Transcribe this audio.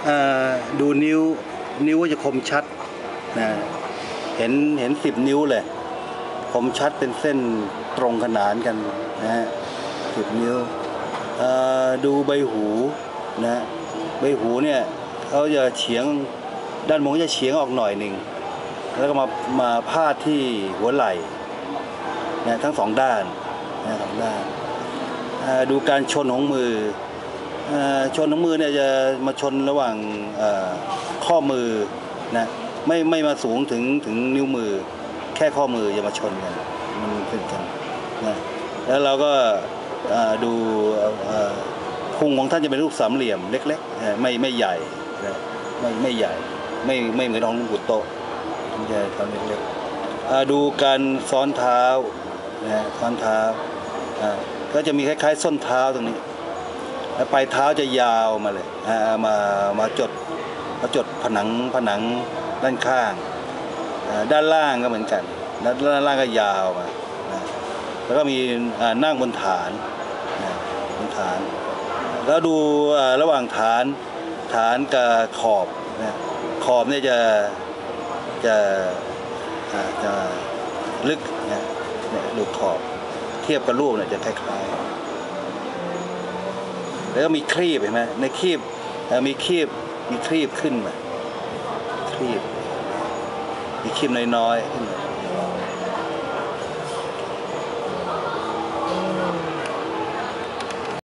ดูนิ้วจะคมชัดนะเห็น10 นิ้วเลยคมชัดเป็นเส้นตรงขนานกันนะฮะ10 นิ้วดูใบหูนะใบหูเนี่ยเขาจะเฉียงด้านบนจะเฉียงออกหน่อยหนึ่งแล้วก็มาพาดที่หัวไหล่นะทั้ง2 ด้านนะ2 ด้านดูการชนของมือชนของมือเนี่ยจะมาชนระหว่างข้อมือนะไม่มาสูงถึงนิ้วมือแค่ข้อมือจะมาชนกันมันเป็นกันนะแล้วเราก็ดูพุงของท่านจะเป็นรูป3 เหลี่ยมเล็กๆไม่ใหญ่นะไม่ใหญ่ไม่เหมือนของหลวงปู่โตมันจะทำเล็กๆดูการซ้อนเท้านะซ้อนเท้าก็จะมีคล้ายๆส้นเท้าตรงนี้แล้วปลายเท้าจะยาวมาเลยมาจดผนังด้านข้างด้านล่างก็เหมือนกันด้านล่างก็ยาวมาแล้วก็มีนั่งบนฐานบนฐานแล้วดูระหว่างฐานกับขอบขอบเนี่ยจะลึกเนี่ยดูขอบเทียบกับรูปเนี่ยจะคล้ายๆแล้วก็มีครีบเห็นไหมในครีบมีครีบขึ้นมามีครีบน้อยๆขึ้นมา